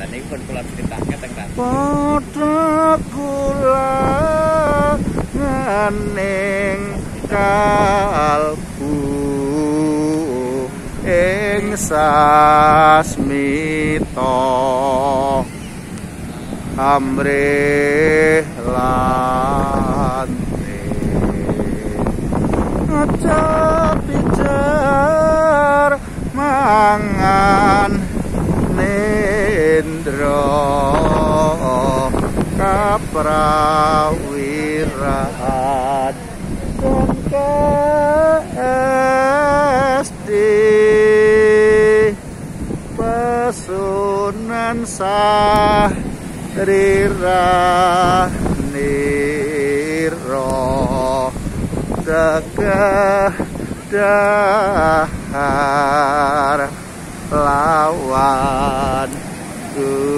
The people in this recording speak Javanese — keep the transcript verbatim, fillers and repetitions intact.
Dan ini pun kula critake teng Ratu. Padha kula nganing kalbu ing sasmita amrih lante aja pijar mangan nendra kaprawiran dan kesti pesunan sah rira niro tegah dahar lawan ku